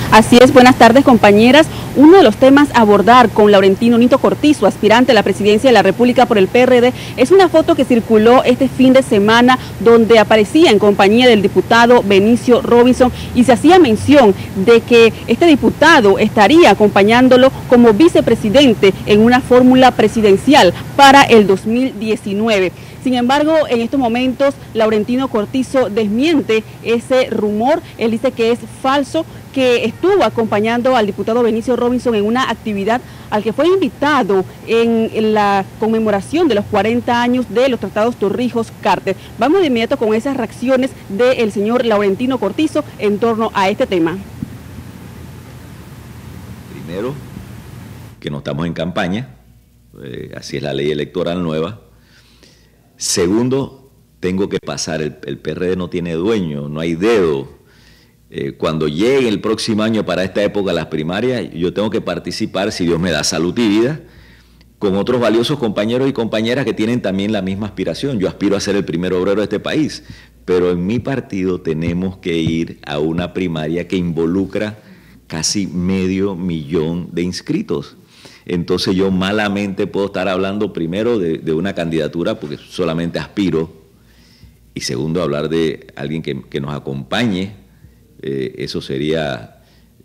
Así es, buenas tardes compañeras. Uno de los temas a abordar con Laurentino Nito Cortizo, aspirante a la presidencia de la República por el PRD, es una foto que circuló este fin de semana donde aparecía en compañía del diputado Benicio Robinson y se hacía mención de que este diputado estaría acompañándolo como vicepresidente en una fórmula presidencial para el 2019. Sin embargo, en estos momentos, Laurentino Cortizo desmiente ese rumor. Él dice que es falso, que estuvo acompañando al diputado Benicio Robinson en una actividad al que fue invitado en la conmemoración de los 40 años de los tratados Torrijos-Carter. Vamos de inmediato con esas reacciones del señor Laurentino Cortizo en torno a este tema. Primero, que no estamos en campaña, así es la ley electoral nueva. Segundo, tengo que pasar, el PRD no tiene dueño, no hay dedo. Cuando llegue el próximo año para esta época las primarias, yo tengo que participar, si Dios me da salud y vida, con otros valiosos compañeros y compañeras que tienen también la misma aspiración. Yo aspiro a ser el primer obrero de este país, pero en mi partido tenemos que ir a una primaria que involucra casi 500,000 de inscritos. Entonces yo malamente puedo estar hablando primero de una candidatura porque solamente aspiro, y segundo hablar de alguien que nos acompañe. Eso sería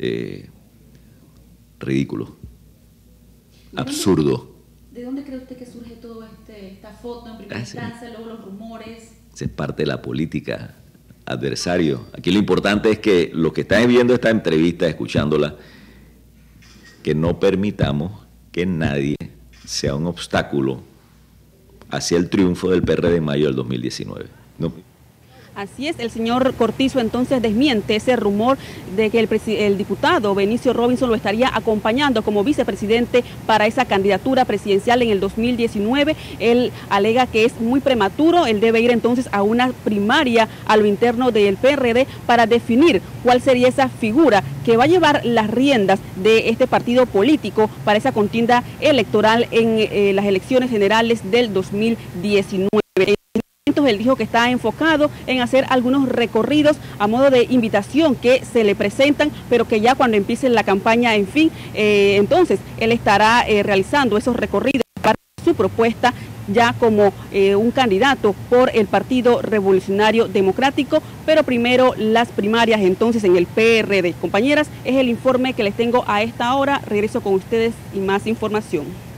ridículo, absurdo. ¿De dónde cree usted que surge toda esta foto en primera instancia, luego los rumores? Esa es parte de la política, adversario. Aquí lo importante es que los que están viendo esta entrevista, escuchándola, que no permitamos que nadie sea un obstáculo hacia el triunfo del PRD en mayo del 2019. No. Así es, el señor Cortizo entonces desmiente ese rumor de que el diputado Benicio Robinson lo estaría acompañando como vicepresidente para esa candidatura presidencial en el 2019. Él alega que es muy prematuro, él debe ir entonces a una primaria a lo interno del PRD para definir cuál sería esa figura que va a llevar las riendas de este partido político para esa contienda electoral en las elecciones generales del 2019. Él dijo que está enfocado en hacer algunos recorridos a modo de invitación que se le presentan, pero que ya cuando empiece la campaña, en fin, entonces él estará realizando esos recorridos para su propuesta ya como un candidato por el Partido Revolucionario Democrático, pero primero las primarias entonces en el PRD. Compañeras, es el informe que les tengo a esta hora. Regreso con ustedes y más información.